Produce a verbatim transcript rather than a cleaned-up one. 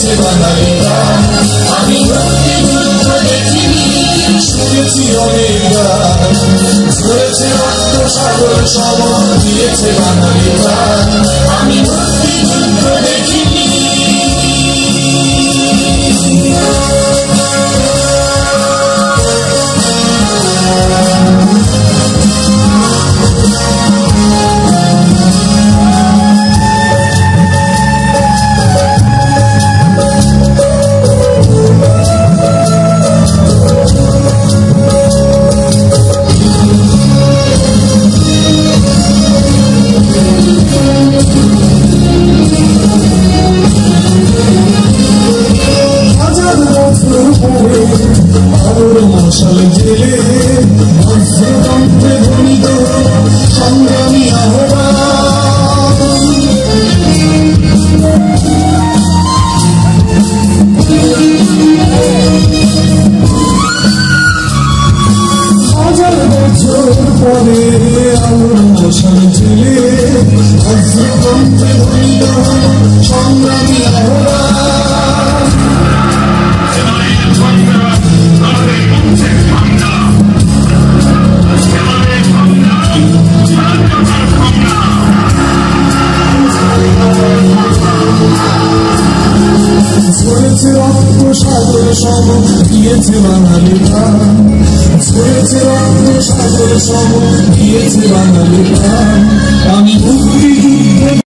দিয়েছে বাঙালি গান। আমি মুক্তিযুদ্ধ দেখিনি, শুনেছি অনেক গান, ঝরেছে রক্ত সাগর সমর দিয়েছে বাঙালি গান। আমি মুক্তিযুদ্ধ দেখিনি। মশাল জেলে বজ্রকণ্ঠে ধ্বনিত সংগ্রামী আহ্বান। হাজার বছর পরে আলোর মশাল জেলে বজ্রকণ্ঠে ধ্বনিত সংগ্রামী আহ্বান। ঝরেছে রক্ত সাগর সমর দিয়েছে বাঙালি গান। ঝরেছে রক্ত সাগর সমর দিয়েছে বাঙালি গান। আমি মুক্তিযুদ্ধ